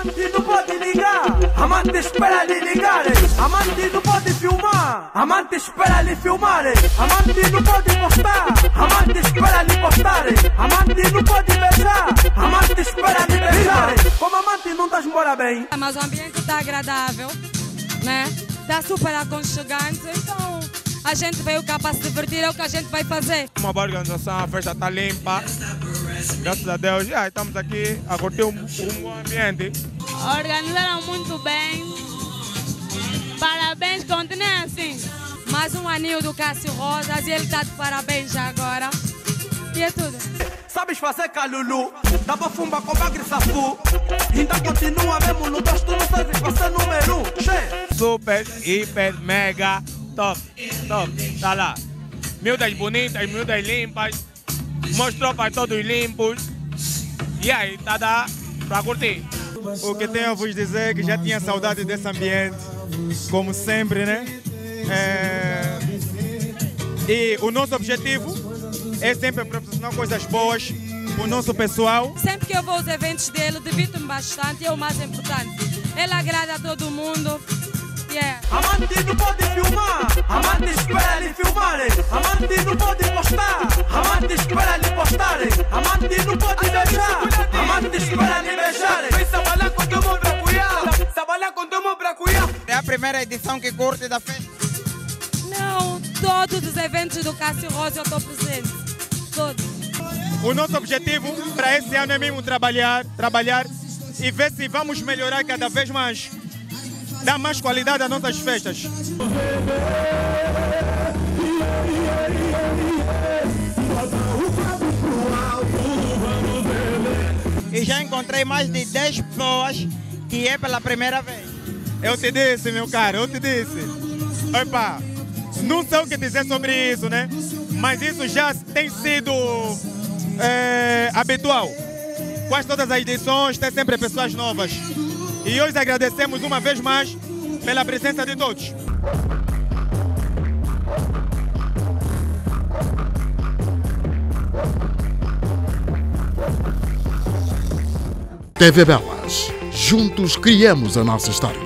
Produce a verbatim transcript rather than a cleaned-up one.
Amante não pode ligar, amante espera lhe ligarem. Amante não pode filmar, amante espera lhe filmarem. Amante não pode postar, amante espera lhe postarem. Amante não pode beijar, amante espera lhe beijarem. Como amante não estás embora bem. Mas o ambiente está agradável, né? Está super aconchegante, então a gente veio cá para se divertir, é o que a gente vai fazer. Uma boa organização, a festa está limpa, graças a Deus. Já estamos aqui a curtir um, um bom ambiente. Organizaram muito bem, parabéns, continuem assim. Mais um aninho do Cássio Rosas e ele está de parabéns já agora. E é tudo. Sabes fazer calulu, dá pra fumar com bagre safu. Ainda continua mesmo no tosto, não sabes fazer número um. Che. Super, hiper, mega, top, top, tá lá. Miúdas bonitas, miúdas limpas, mostrou para todos limpos. E aí, tá dá pra curtir. O que tenho a vos dizer é que já tinha saudade desse ambiente, como sempre, né? É... E o nosso objetivo é sempre proporcionar coisas boas para o nosso pessoal. Sempre que eu vou aos eventos dele, divirto-me bastante, é o mais importante. Ele agrada a todo mundo. Yeah. Amante não pode filmar, amante espera lhe filmarem. Amante não pode postar, amante espera lhe postarem. Amante não pode beijar, amante espera lhe beijarem. Vem trabalhar com todo mundo pra cuidar, trabalhar com todo mundo pra cuidar. É a primeira edição que curte da festa? Não, todos os eventos do Cássio Rosa eu estou presente. Todos. O nosso objetivo para esse ano é mesmo trabalhar, trabalhar e ver se vamos melhorar cada vez mais, dar mais qualidade às nossas festas. E já encontrei mais de dez pessoas que é pela primeira vez. Eu te disse, meu caro, eu te disse. Opa, não sei o que dizer sobre isso, né? Mas isso já tem sido é, habitual. Quase todas as edições tem sempre pessoas novas. E hoje agradecemos uma vez mais pela presença de todos. T V Belas. Juntos criamos a nossa história.